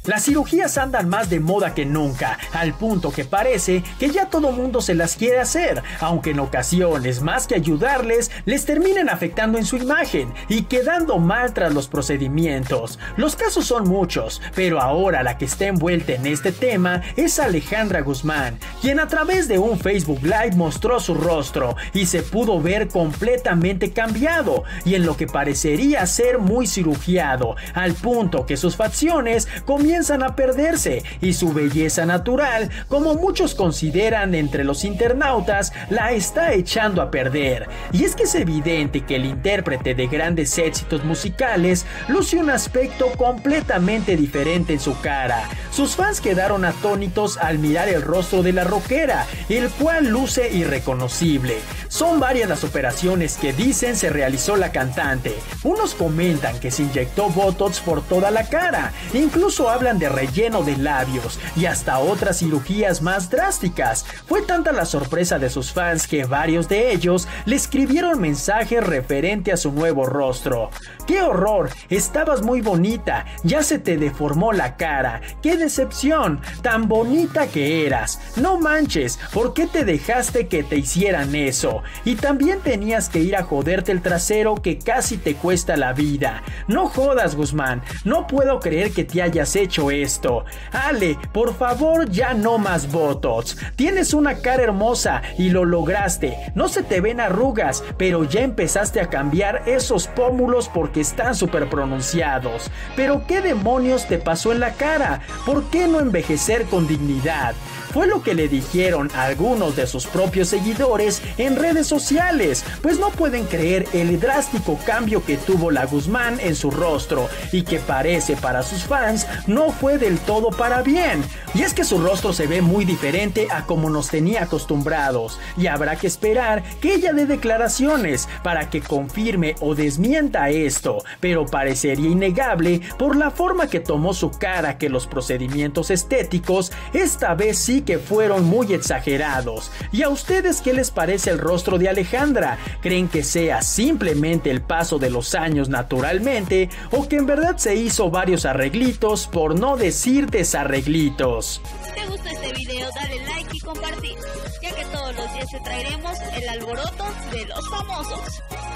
Las cirugías andan más de moda que nunca, al punto que parece que ya todo mundo se las quiere hacer, aunque en ocasiones, más que ayudarles, les terminen afectando en su imagen y quedando mal tras los procedimientos. Los casos son muchos, pero ahora la que está envuelta en este tema es Alejandra Guzmán, quien a través de un Facebook Live mostró su rostro y se pudo ver completamente cambiado y en lo que parecería ser muy cirugiado, al punto que sus facciones comienzan a perderse y su belleza natural, como muchos consideran entre los internautas, la está echando a perder. Y es que es evidente que el intérprete de grandes éxitos musicales luce un aspecto completamente diferente en su cara. Sus fans quedaron atónitos al mirar el rostro de la rockera, el cual luce irreconocible. Son varias las operaciones que dicen se realizó la cantante. Unos comentan que se inyectó Botox por toda la cara, incluso hablan de relleno de labios y hasta otras cirugías más drásticas. Fue tanta la sorpresa de sus fans que varios de ellos le escribieron mensajes referente a su nuevo rostro. ¡Qué horror! Estabas muy bonita, ya se te deformó la cara. ¡Qué decepción! Tan bonita que eras. No manches, ¿por qué te dejaste que te hicieran eso? Y también tenías que ir a joderte el trasero que casi te cuesta la vida. No jodas, Guzmán, no puedo creer que te hayas hecho esto. Ale, por favor, ya no más Botox. Tienes una cara hermosa y lo lograste. No se te ven arrugas, pero ya empezaste a cambiar esos pómulos porque están súper pronunciados. Pero ¿qué demonios te pasó en la cara? ¿Por qué no envejecer con dignidad? Fue lo que le dijeron a algunos de sus propios seguidores en redes sociales, pues no pueden creer el drástico cambio que tuvo la Guzmán en su rostro y que parece para sus fans no fue del todo para bien. Y es que su rostro se ve muy diferente a como nos tenía acostumbrados y habrá que esperar que ella dé declaraciones para que confirme o desmienta esto, pero parecería innegable por la forma que tomó su cara que los procedimientos estéticos esta vez sí que fueron muy exagerados. ¿Y a ustedes qué les parece el rostro de Alejandra? ¿Creen que sea simplemente el paso de los años naturalmente o que en verdad se hizo varios arreglitos, por no decir desarreglitos? Si te gustó este video, dale like y compartir, ya que todos los días te traeremos el alboroto de los famosos.